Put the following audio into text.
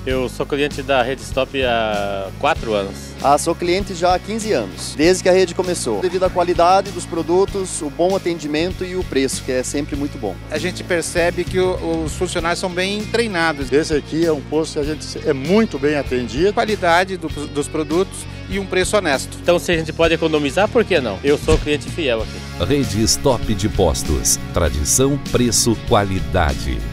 Eu sou cliente da Rede Stop há 4 anos. Sou cliente já há 15 anos, desde que a rede começou. Devido à qualidade dos produtos, o bom atendimento e o preço, que é sempre muito bom. A gente percebe que os funcionários são bem treinados. Esse aqui é um posto que a gente é muito bem atendido. Qualidade dos produtos e um preço honesto. Então, se a gente pode economizar, por que não? Eu sou cliente fiel aqui. Rede Stop de Postos. Tradição, preço, qualidade.